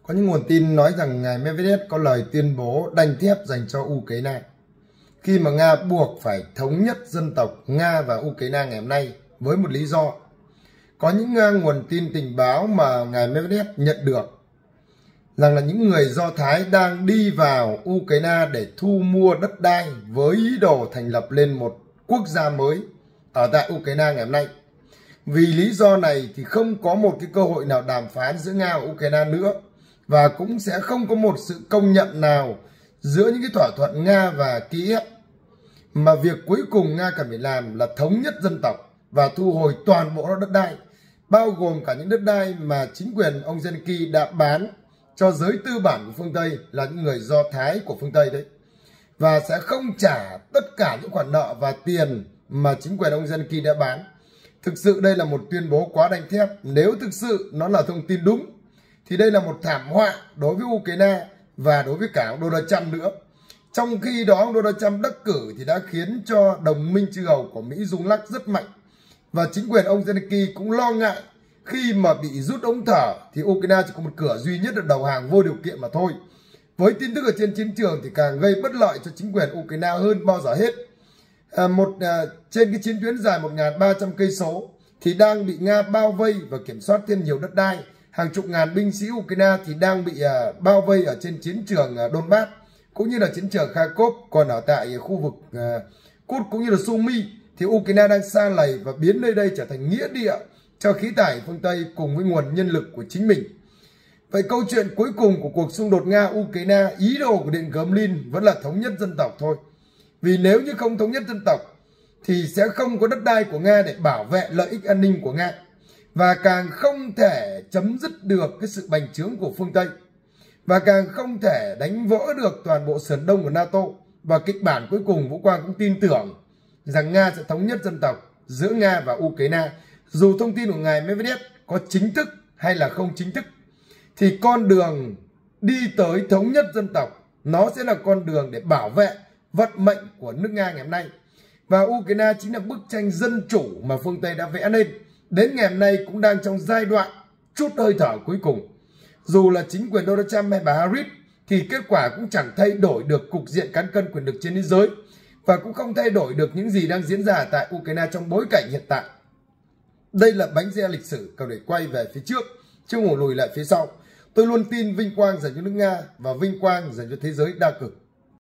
Có những nguồn tin nói rằng ngài Medvedev có lời tuyên bố đanh thép dành cho Ukraine khi mà Nga buộc phải thống nhất dân tộc Nga và Ukraine ngày hôm nay với một lý do. Có những nguồn tin tình báo mà ngài Medvedev nhận được rằng là những người Do Thái đang đi vào Ukraine để thu mua đất đai với ý đồ thành lập lên một quốc gia mới ở tại Ukraine ngày hôm nay. Vì lý do này thì không có một cái cơ hội nào đàm phán giữa Nga và Ukraine nữa, và cũng sẽ không có một sự công nhận nào giữa những cái thỏa thuận Nga và Kiev, mà việc cuối cùng Nga cần phải làm là thống nhất dân tộc và thu hồi toàn bộ đất đai, bao gồm cả những đất đai mà chính quyền ông Zelensky đã bán cho giới tư bản của phương Tây, là những người Do Thái của phương Tây đấy, và sẽ không trả tất cả những khoản nợ và tiền mà chính quyền ông Zelensky đã bán. Thực sự đây là một tuyên bố quá đanh thép. Nếu thực sự nó là thông tin đúng thì đây là một thảm họa đối với Ukraine và đối với cả ông Donald Trump nữa. Trong khi đó ông Donald Trump đắc cử thì đã khiến cho đồng minh chư hầu của Mỹ rung lắc rất mạnh, và chính quyền ông Zelensky cũng lo ngại khi mà bị rút ống thở thì Ukraine chỉ có một cửa duy nhất là đầu hàng vô điều kiện mà thôi. Với tin tức ở trên chiến trường thì càng gây bất lợi cho chính quyền Ukraine hơn bao giờ hết. Trên cái chiến tuyến dài 1.300 cây số thì đang bị Nga bao vây và kiểm soát thêm nhiều đất đai. Hàng chục ngàn binh sĩ Ukraine thì đang bị bao vây ở trên chiến trường Donbass cũng như là chiến trường Kharkov. Còn ở tại khu vực Kut cũng như là Sumy thì Ukraine đang sa lầy và biến nơi đây trở thành nghĩa địa cho khí tải phương Tây cùng với nguồn nhân lực của chính mình. Vậy câu chuyện cuối cùng của cuộc xung đột Nga-Ukraine, ý đồ của Điện Kremlin vẫn là thống nhất dân tộc thôi. Vì nếu như không thống nhất dân tộc thì sẽ không có đất đai của Nga để bảo vệ lợi ích an ninh của Nga, và càng không thể chấm dứt được cái sự bành trướng của phương Tây, và càng không thể đánh vỡ được toàn bộ sườn đông của NATO. Và kịch bản cuối cùng Vũ Quang cũng tin tưởng rằng Nga sẽ thống nhất dân tộc giữa Nga và Ukraine. Dù thông tin của ngài Medvedev có chính thức hay là không chính thức thì con đường đi tới thống nhất dân tộc nó sẽ là con đường để bảo vệ vận mệnh của nước Nga ngày hôm nay. Và Ukraine chính là bức tranh dân chủ mà phương Tây đã vẽ nên, đến ngày hôm nay cũng đang trong giai đoạn chút hơi thở cuối cùng. Dù là chính quyền Donald Trump hay bà Harris thì kết quả cũng chẳng thay đổi được cục diện cán cân quyền lực trên thế giới, và cũng không thay đổi được những gì đang diễn ra tại Ukraine trong bối cảnh hiện tại. Đây là bánh xe lịch sử cần để quay về phía trước chứ không lùi lại phía sau. Tôi luôn tin vinh quang dành cho nước Nga và vinh quang dành cho thế giới đa cực.